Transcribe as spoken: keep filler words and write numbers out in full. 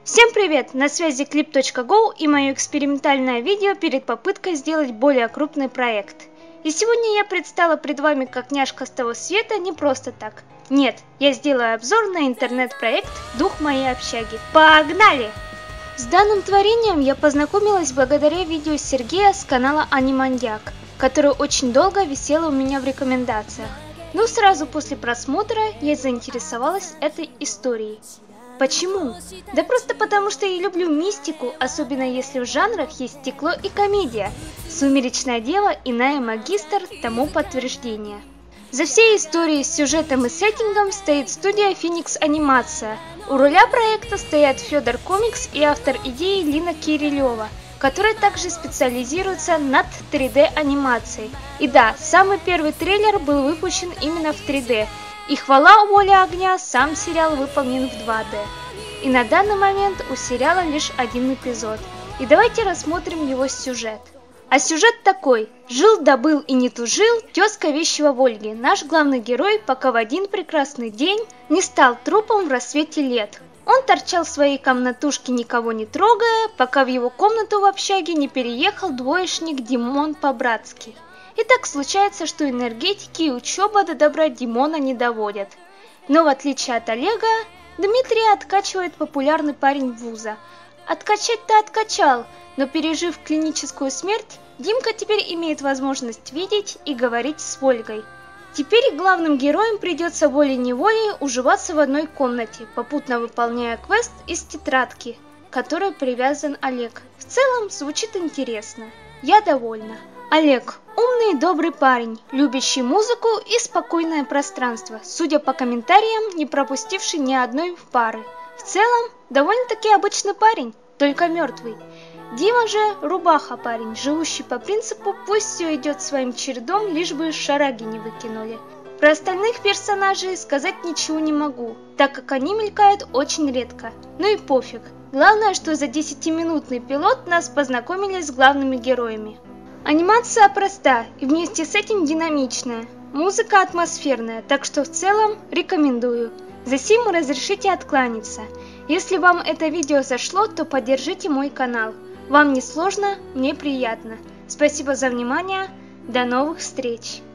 Всем привет! На связи клип точка гоу и мое экспериментальное видео перед попыткой сделать более крупный проект. И сегодня я предстала пред вами как няшка с того света не просто так. Нет, я сделаю обзор на интернет-проект «Дух моей общаги». Погнали! С данным творением я познакомилась благодаря видео Сергея с канала Аниманьяк, которое очень долго висело у меня в рекомендациях. Но сразу после просмотра я заинтересовалась этой историей. Почему? Да просто потому, что я люблю мистику, особенно если в жанрах есть стекло и комедия. «Сумеречная дева» и «Иная магистр» тому подтверждение. За всей историей с сюжетом и сеттингом стоит студия Phoenix Animation. У руля проекта стоят Федор Комикс и автор идеи Лина Кирилева, которая также специализируется над три дэ анимацией. И да, самый первый трейлер был выпущен именно в три дэ. И хвала Воле огня, сам сериал выполнен в два дэ. И на данный момент у сериала лишь один эпизод. И давайте рассмотрим его сюжет. А сюжет такой. Жил да был и не тужил тезка вещего Вольги, наш главный герой, пока в один прекрасный день не стал трупом в рассвете лет. Он торчал в своей комнатушке, никого не трогая, пока в его комнату в общаге не переехал двоечник Димон по-братски. И так случается, что энергетики и учеба до добра Димона не доводят. Но в отличие от Олега, Дмитрия откачивает популярный парень вуза. Откачать-то откачал, но пережив клиническую смерть, Димка теперь имеет возможность видеть и говорить с Ольгой. Теперь главным героям придется волей-неволей уживаться в одной комнате, попутно выполняя квест из тетрадки, к которой привязан Олег. В целом звучит интересно. Я довольна. Олег – умный и добрый парень, любящий музыку и спокойное пространство, судя по комментариям, не пропустивший ни одной пары. В целом, довольно-таки обычный парень, только мертвый. Дима же – рубаха парень, живущий по принципу «пусть все идет своим чередом, лишь бы шараги не выкинули». Про остальных персонажей сказать ничего не могу, так как они мелькают очень редко. Ну и пофиг. Главное, что за десятиминутный пилот нас познакомили с главными героями. Анимация проста и вместе с этим динамичная, музыка атмосферная, так что в целом рекомендую. Засим разрешите откланяться. Если вам это видео зашло, то поддержите мой канал. Вам не сложно, мне приятно. Спасибо за внимание, до новых встреч!